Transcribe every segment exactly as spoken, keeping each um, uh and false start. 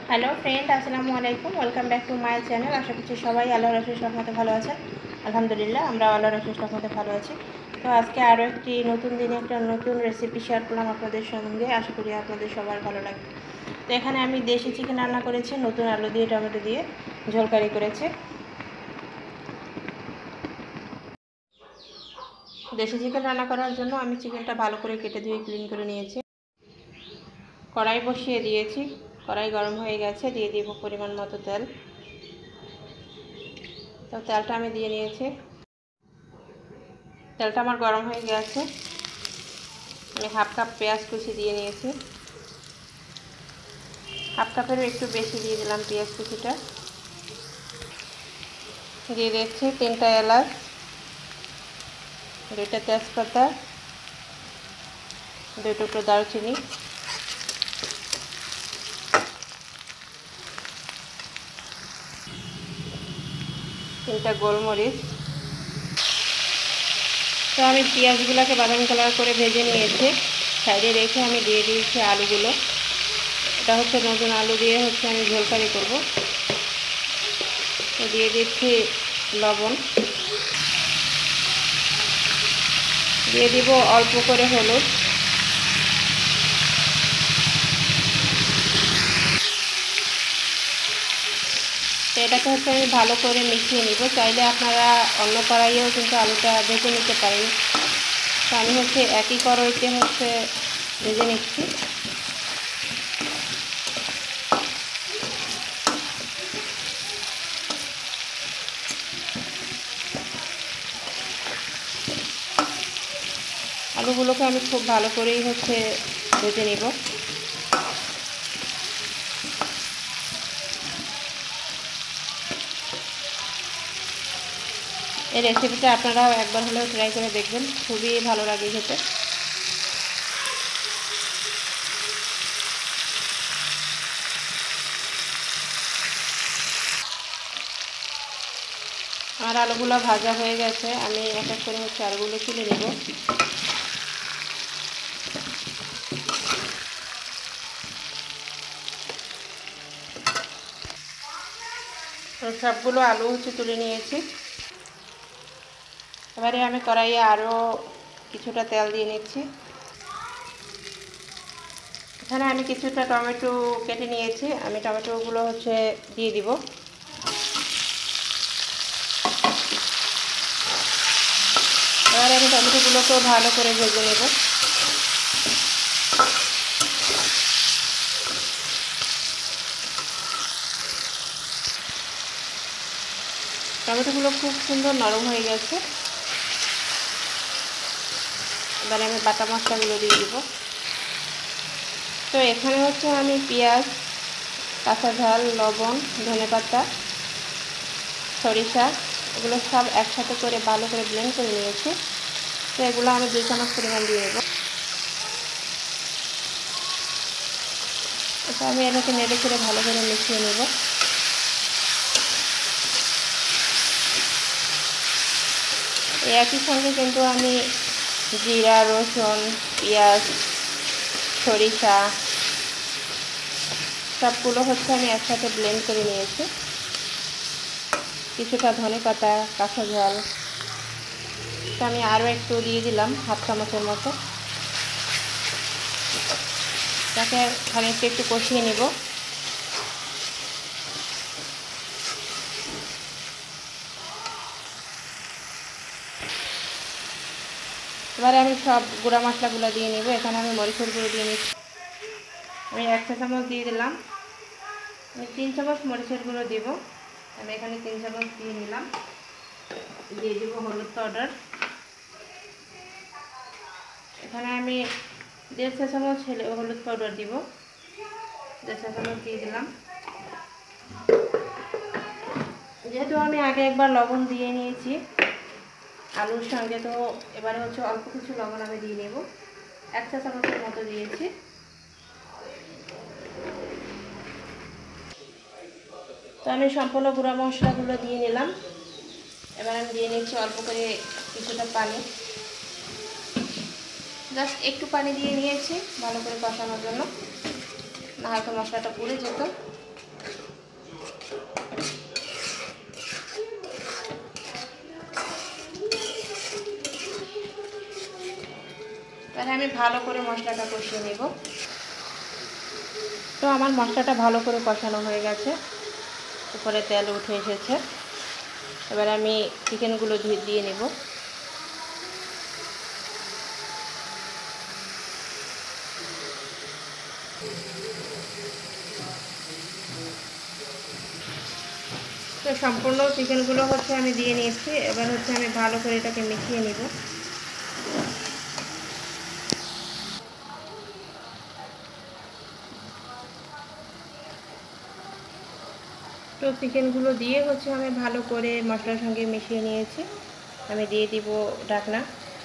Hello friend, আসসালামু আলাইকুম। Welcome back to my channel. আশা করছি সবাই আল্লাহর অশেষ রহমতে ভালো আছেন। আলহামদুলিল্লাহ, আমরা আল্লাহর অশেষ রহমতে ভালো আছি। তো আজকে আরও একটি নতুন দিনে একটা নতুন রেসিপি শেয়ার করলাম আপনাদের সঙ্গে। আশা করি আপনাদের সবার ভালো লাগবে। তো এখানে আমি দেশি চিকেন রান্না করেছি, নতুন আলু দিয়ে টমেটো দিয়ে ঝোল কারি করেছি। দেশি চিকেন রান্না করার জন্য আমি চিকেনটা ভালো করে কেটে ধুয়ে ক্লিন করে নিয়েছি। কড়াই বসিয়ে দিয়েছি, কড়াই গরম হয়ে গেছে, দিয়ে দিব পরিমাণ মতো তেল। তো তেলটা আমি দিয়ে নিয়েছি, তেলটা আমার গরম হয়ে গেছে। আমি হাফ কাপ পেঁয়াজ কুচি দিয়ে নিয়েছি, হাফ কাপেরও একটু বেশি দিয়ে দিলাম পেঁয়াজ কুচিটা। দিয়ে দিচ্ছি তিনটা এলাচ, দুইটা তেজপাতা, দুই টুকরো দারুচিনি, তিনটা গোলমরিচ। তো আমি পেঁয়াজগুলোকে বাদামি কালার করে ভেজে নিয়েছি, সাইডে রেখে আমি দিয়ে দিয়েছি আলুগুলো। এটা হচ্ছে নতুন আলু দিয়ে হচ্ছে আমি ঝোল কারি করব। তো দিয়ে দিচ্ছি লবণ, দিয়ে দিব অল্প করে হলুদ, তো এটাকে হচ্ছে আমি ভালো করে মিশিয়ে নিব। চাইলে আপনারা অন্য কড়াইয়েও কিন্তু আলুটা ভেজে নিতে পারেন। তো আমি হচ্ছে একই কড়াইতে হচ্ছে ভেজে নিচ্ছি। আলুগুলোকে আমি খুব ভালো করেই হচ্ছে ভেজে নিব। এই রেসিপিটা আপনারাও একবার হলেও ট্রাই করে দেখবেন, খুবই ভালো লাগে খেতে। আমার আলুগুলো ভাজা হয়ে গেছে, আমি এক এক করে হচ্ছে আলুগুলো তুলে নেব। তো সবগুলো আলু হচ্ছে তুলে নিয়েছি। এবারে আমি কড়াইয়ে আরও কিছুটা তেল দিয়ে নিচ্ছি। এখানে আমি কিছুটা টমেটো কেটে নিয়েছি, আমি টমেটোগুলো হচ্ছে দিয়ে দিব। এবারে আমি টমেটোগুলোকেও ভালো করে ভেজে নেব। টমেটোগুলো খুব সুন্দর নরম হয়ে গেছে। এবারে আমি বাটা মশলাগুলো দিয়ে দিব। তো এখানে হচ্ছে আমি পেঁয়াজ, কাঁচা ঝাল, লবণ, ধনেপাতা, সরিষা এগুলো সব একসাথে করে ভালো করে ব্লেন্ড করে নিয়েছি। তো এগুলো আমি দুই চামচ পরিমাণ দিয়ে নেব। এটা আমি এটাকে নেড়ে করে ভালো করে মিশিয়ে নেব। একই সঙ্গে কিন্তু আমি জিরা, রসুন, পেঁয়াজ, সরিষা সবগুলো হচ্ছে আমি একসাথে ব্লেন্ড করে নিয়েছি। কিছুটা ধনেপাতা, কাঁচা ঝাল তো আমি আরও একটু দিয়ে দিলাম, হাফ চামচের মতো। তাকে খানিকটা একটু কষিয়ে নিব। এবারে আমি সব গুঁড়া মশলাগুলো দিয়ে নিব। এখানে আমি মরিচের গুঁড়ো দিয়ে নিচ্ছি, আমি এক চা চামচ দিয়ে দিলাম। আমি তিন চামচ মরিচের গুঁড়ো দিব, আমি এখানে তিন চামচ দিয়ে নিলাম। দিয়ে দিব হলুদ পাউডার, এখানে আমি দেড় চা চামচ হলুদ পাউডার দিব, দেড় চা চামচ দিয়ে দিলাম। যেহেতু আমি আগে একবার লবণ দিয়ে নিয়েছি আলুর সঙ্গে, তো এবারে হচ্ছে অল্প কিছু লবণ আমি দিয়ে নেব, এক চা চামচের মতো দিয়েছি। তো আমি সম্পূর্ণ গুঁড়া মশলাগুলো দিয়ে নিলাম। এবার আমি দিয়ে নিচ্ছি অল্প করে কিছুটা পানি, জাস্ট একটু পানি দিয়ে নিয়েছি ভালো করে কষানোর জন্য, না হয়তো মশলাটা পুড়ে যেত। তাহলে আমি ভালো করে মশলাটা কষিয়ে নেব। তো আমার মশলাটা ভালো করে কষানো হয়ে গেছে, উপরে তেল উঠে এসেছে। এবার আমি চিকেনগুলো ধুয়ে দিয়ে নেব। তো সম্পূর্ণ চিকেনগুলো হচ্ছে আমি দিয়ে নিয়েছি। এবার হচ্ছে আমি ভালো করে এটাকে মিশিয়ে নেব। তো চিকেনগুলো দিয়ে হচ্ছে আমি ভালো করে মশলার সঙ্গে মিশিয়ে নিয়েছি। আমি দিয়ে দিব ঢাকনা।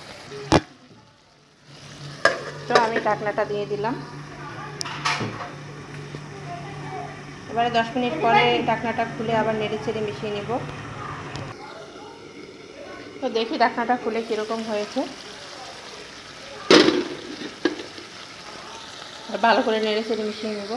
তো আমি ঢাকনাটা দিয়ে দিলাম। এবারে দশ মিনিট পরে ঢাকনাটা খুলে আবার নেড়ে চেড়ে মিশিয়ে নেব। তো দেখি ঢাকনাটা খুলে কীরকম হয়েছে। ভালো করে নেড়ে চেড়ে মিশিয়ে নেব।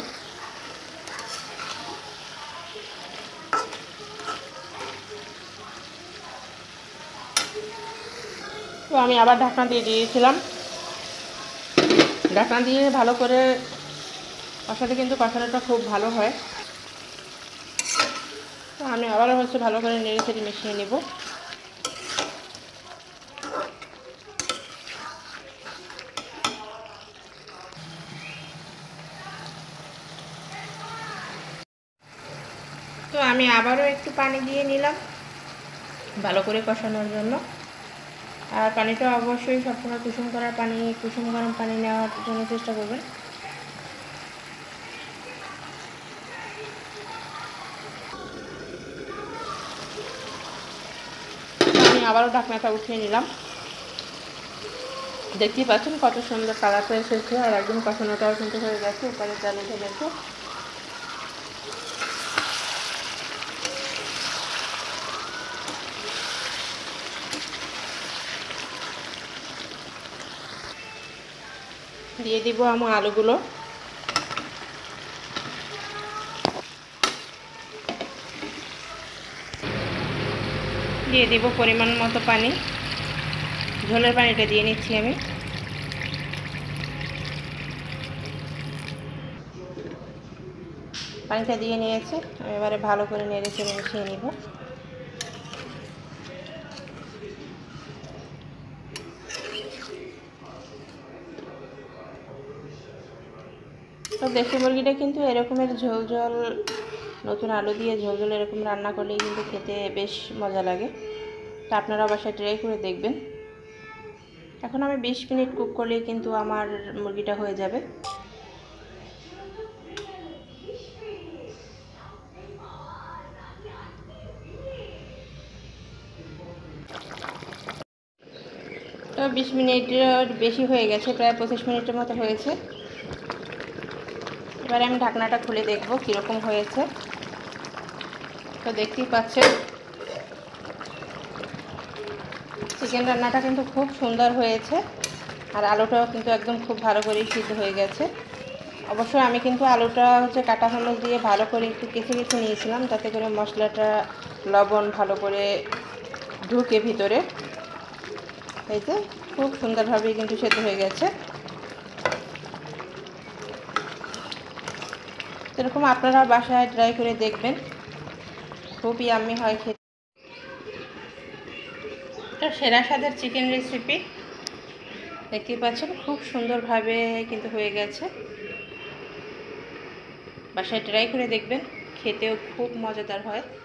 তো আমি আবার ঢাকনা দিয়ে দিয়েছিলাম। ঢাকনা দিয়ে ভালো করে কষাতে কিন্তু কষানোটা খুব ভালো হয়। তো আমি আবারও হচ্ছে ভালো করে নেড়ে চেড়ে মিশিয়ে নেব। তো আমি আবারও একটু পানি দিয়ে নিলাম ভালো করে কষানোর জন্য। আর পানিটা অবশ্যই সবসময় কুসুম করার পানি, কুসুম গরম পানি নেওয়ার জন্য চেষ্টা করবেন। আমি আবারও ঢাকনাটা উঠিয়ে নিলাম। দেখতেই পাচ্ছেন কত সুন্দর কালারটা এসেছে, আর একদম কষানোটাও কিন্তু হয়ে গেছে, উপরে তেল উঠে গেছে। দিয়ে দিব আমার আলুগুলো। দিয়ে দিব পরিমাণ মতো পানি। ঝোলের পানিটা দিয়ে নিচ্ছি আমি। পানিটা দিয়ে নিয়েছি। আমি এবারে ভালো করে নেড়ে চেড়ে মিশিয়ে নিব। তো দেশি মুরগিটা কিন্তু এরকমের ঝোল ঝোল, নতুন আলু দিয়ে ঝোল ঝোল এরকম রান্না করলেই কিন্তু খেতে বেশ মজা লাগে। তো আপনারা বাসায় ট্রাই করে দেখবেন। এখন আমি বিশ মিনিট কুক করলেই কিন্তু আমার মুরগিটা হয়ে যাবে। তো বিশ মিনিটের বেশি হয়ে গেছে, প্রায় পঁচিশ মিনিটের মতো হয়েছে। এবারে আমি ঢাকনাটা খুলে দেখব কীরকম হয়েছে। তো দেখতেই পাচ্ছেন চিকেন রান্নাটা কিন্তু খুব সুন্দর হয়েছে, আর আলুটাও কিন্তু একদম খুব ভালো করে সিদ্ধ হয়ে গেছে। অবশ্যই আমি কিন্তু আলুটা হচ্ছে কাটা চামচ দিয়ে ভালো করে একটু কেচে কেচে নিয়েছিলাম, যাতে করে মশলাটা লবণ ভালো করে ঢুকে ভিতরে। এই যে খুব সুন্দরভাবে কিন্তু সেদ্ধ হয়ে গেছে। এরকম আপনারা বাসায় ট্রাই করে দেখবেন, খুবই ইয়াম্মি হয় খেতে। তো সেরা স্বাদের চিকেন রেসিপি দেখতেই পাচ্ছেন খুব সুন্দরভাবে কিন্তু হয়ে গেছে। বাসায় ট্রাই করে দেখবেন, খেতেও খুব মজাদার হয়।